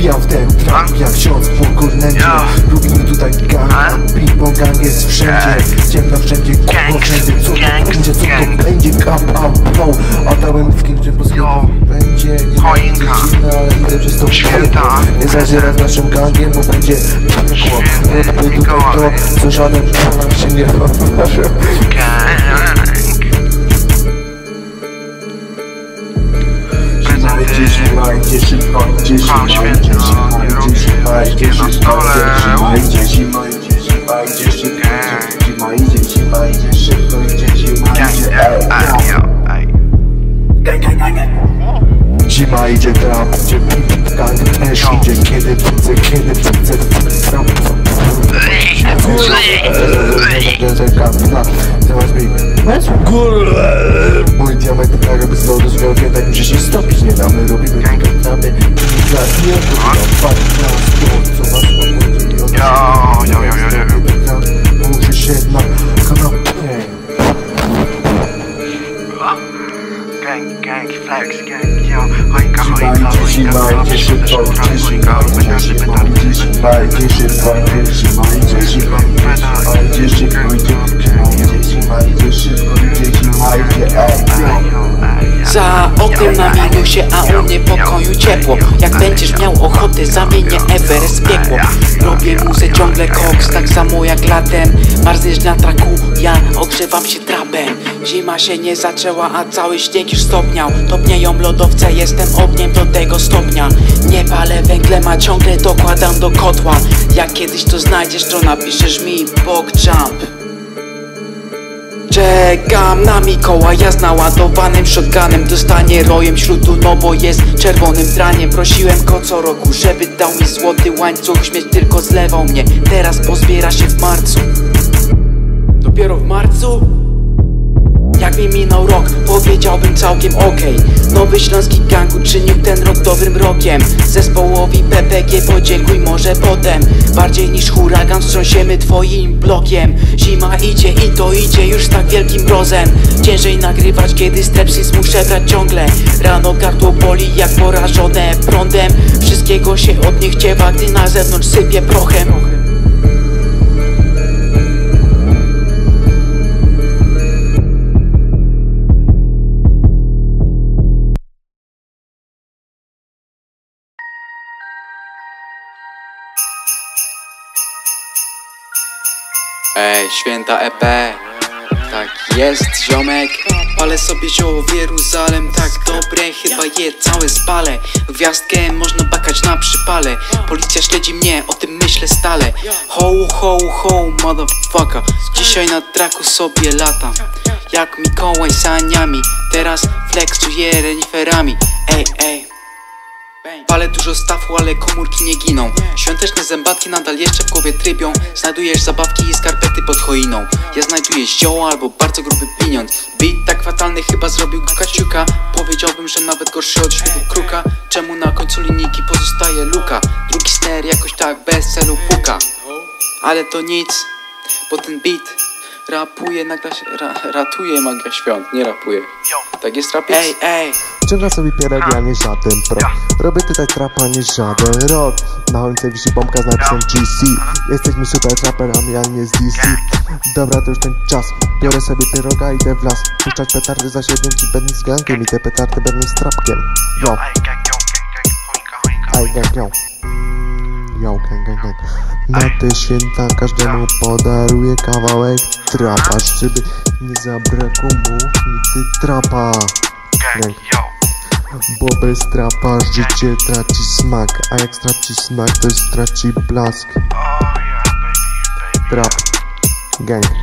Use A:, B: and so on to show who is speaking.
A: Wbijam w ten trap jak ksiądz po górnęcie. Lubimy tutaj gang, ping-pong gang jest wszędzie. Ciemno wszędzie, kurwa wszędzie. Co to będzie, kap, a dałem w kimcie po sklepie. Będzie,
B: choinka,
A: ale idę przez to
B: święta.
A: Nie zadziera z naszym gangiem, bo będzie piekło. Robię tutaj to, co żaden nam się nie wydarzy. Trzymajcie, szybkońcie, trzymajcie na stole. Trzymajcie, zima idzie, trap idzie, gang też idzie. Kiedy widzę trap. Mój diament jakby z lodu związkiem, tak mi się stopić nie damy. Robimy trapy, glas nie co was muszę się na kanapie.
B: Gang, flex, gang, yo, choinka,
A: Trzymajcie się,
C: za oknem na minusie, a u mnie w pokoju ciepło. Jak będziesz miał ochotę, zamienię Everest w piekło. Robię muzę ciągle koks, tak samo jak latem. Marzniesz na traku, ja ogrzewam się trapem. Zima się nie zaczęła, a cały śnieg już stopniał. Topnieją lodowce, jestem ogniem do tego stopnia. Nie palę węglem, a ciągle dokładam do kotła. Jak kiedyś to znajdziesz, to napiszesz mi PogJump. Czekam na Mikołaja z naładowanym shotgunem. Dostanie rojem śrutu, no bo jest czerwonym draniem. Prosiłem go co roku, żeby dał mi złoty łańcuch. Śmieć tylko zlewał mnie, teraz pozbiera się w marcu. Dopiero w marcu? Jak mi minął rok, powiedziałbym całkiem okej. Nowy śląski gang uczynił ten rok dobrym rokiem. Zespołowi PPG podziękuj może potem. Bardziej niż huragan wstrząsiemy twoim blokiem. Zima idzie i to idzie już z tak wielkim mrozem. Ciężej nagrywać, kiedy strepsils muszę brać ciągle. Rano gardło boli jak porażone prądem. Wszystkiego się od nich chciewa, gdy na zewnątrz sypie prochem. Ej, święta EP, tak jest ziomek. Palę sobie zioło w Jeruzalem, tak dobre, chyba je całe spalę. Gwiazdkę można bakać na przypale. Policja śledzi mnie, o tym myślę stale. Ho, ho, ho, motherfucker. Dzisiaj na traku sobie latam jak Mikołaj saniami. Teraz flexuję reniferami. Ej, ej. Palę dużo stafu, ale komórki nie giną. Świąteczne zębatki nadal jeszcze w głowie trybią. Znajdujesz zabawki i skarpety pod choiną. Ja znajduję zioło albo bardzo gruby pieniądz. Beat tak fatalny chyba zrobił go Kaciuka. Powiedziałbym, że nawet gorszy od ślubu kruka. Czemu na końcu linijki pozostaje luka? Drugi snare jakoś tak bez celu puka. Ale to nic, bo ten beat rapuje, nagle się ratuje magia świąt, nie rapuje. Tak jest rap jest? Ej.
A: Ciągle sobie pierogi, a nie żaden pro. Robię tutaj trapa, nie żaden rock. Na choince wisi bombka z napisem GC. Jesteśmy super traperami, ale nie z DC. Dobra, to już ten czas. Biorę sobie pieroga i idę w las. Puszczać petardy za 7 ci będę z gangiem. I te petardy będą z trapkiem. Yo. Ej, gang, yo. Yo, gang. Na te święta każdemu podaruję kawałek trapa, żeby nie zabrakło mu nigdy trapa. Gang. Bo bez trapa życie traci smak, a jak straci smak, to straci blask. Trap. Gang.